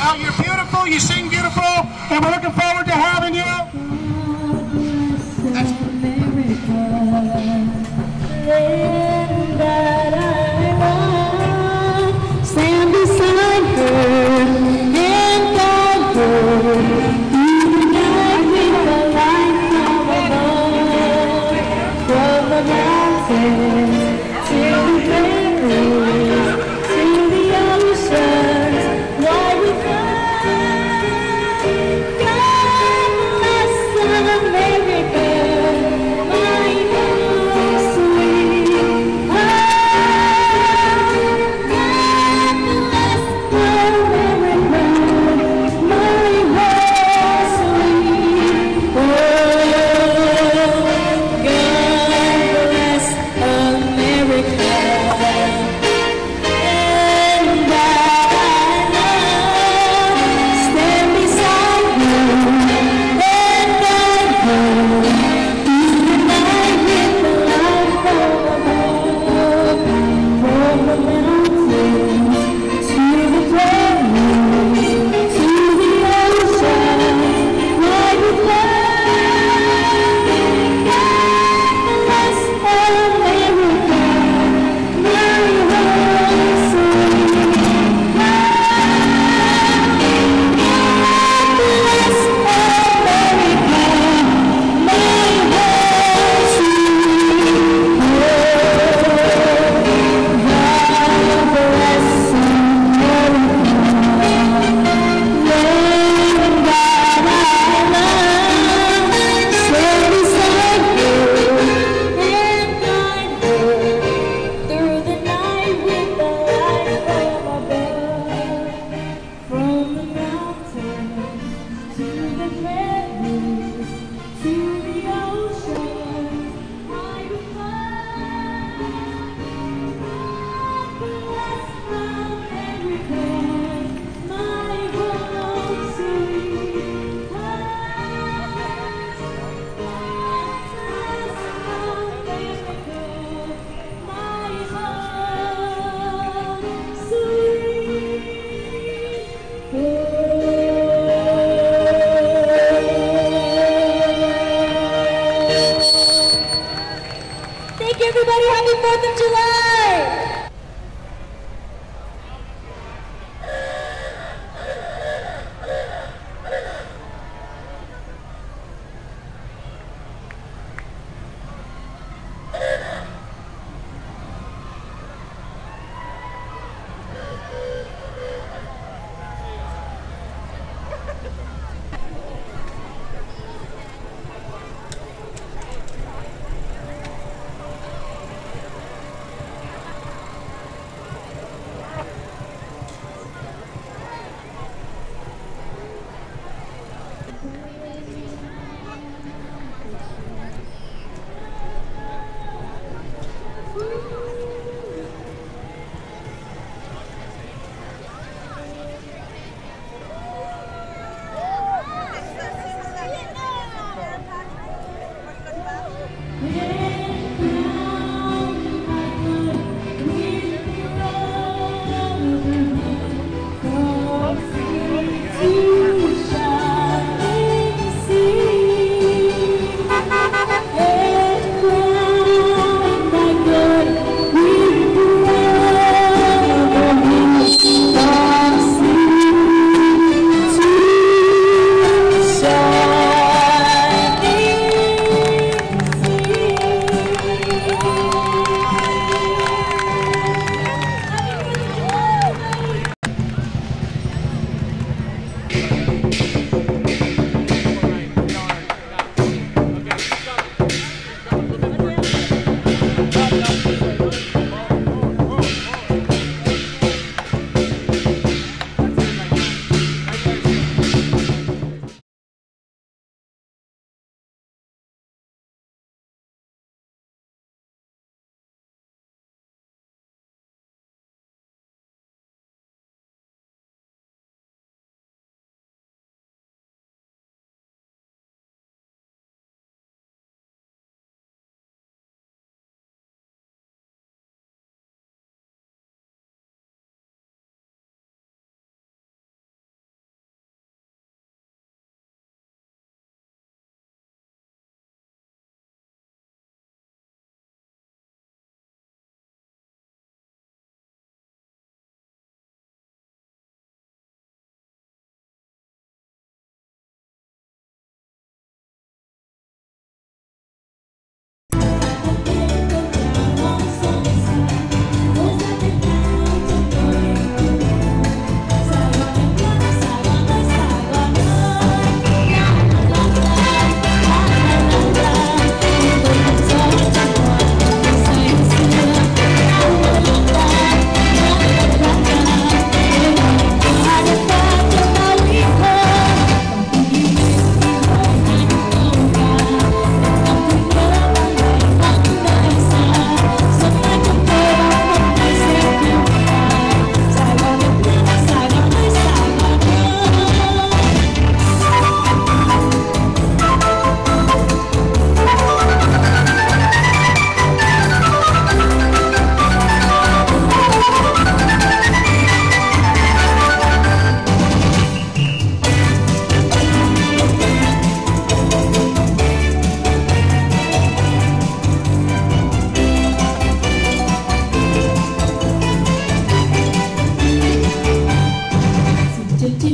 You're beautiful, you sing beautiful, and we're looking forward to having you. Stand beside her and guide her through the night with the light from above. From the mountains to the prairies to the oceans, wide with love. God bless America, my home sweet home. God bless America, my home sweet home. God bless America. And I love, stand beside her and guide her through the night with the light from above. From the mountains to the prairies to the ocean, wide with love. God bless America, my home sweet home. God bless America, my home sweet home. God bless America, land that I love. Stand beside her and guide her through the night with the light from above. From the mountains to the prairies to the ocean, wide with love. God bless America, my home sweet home. God bless America, my home sweet home.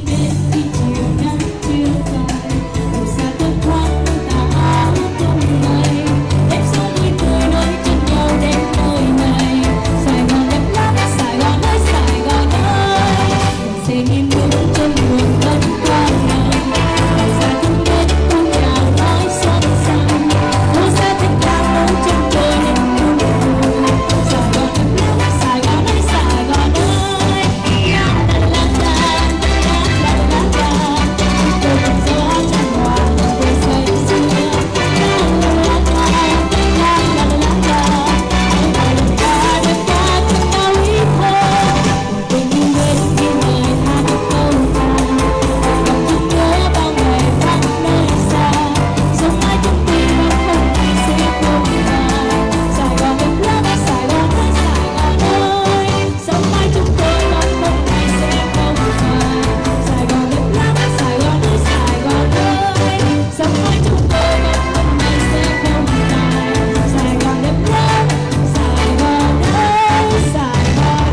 đến khi chiều nắng chưa phai, màu xa thấp thoáng tà áo không mây, em sống vui tươi nối chân nhau đến nơi này. Sài Gòn đẹp lắm, Sài Gòn ơi, Sài Gòn ơi, sẽ im đứng trên đường vẫn quang ngời. Màu xa thương đến cô nhà nói xuân xanh, cô sẽ thích ca nấu chân trời đến buồn vui. Sài Gòn đẹp lắm, Sài Gòn ơi, Sài Gòn ơi. La la la la, la la la la, tôi còn gió trong hoa tôi say sưa. La la la la, la la la la, lời ca đẹp ca trong bao ý thơ. Tình yêu đến khi lời hát câu ca, gặp chúng nhớ bao ngày vắng nơi xa. Sống mãi trong tim và không ai sẽ không phai. Sài Gòn đẹp lắm, Sài Gòn ơi, Sài Gòn ơi. Sống mãi chúng tôi và không ai sẽ không phai. Sài Gòn đẹp lắm, Sài Gòn ơi, Sài Gòn ơi. Sống mãi chúng tôi và không ai sẽ không phai. Sài Gòn đẹp lắm, Sài Gòn ơi, Sài Gòn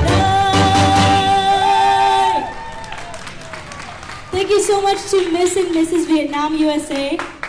ơi. Thank you so much to Miss and Mrs. Vietnam, USA.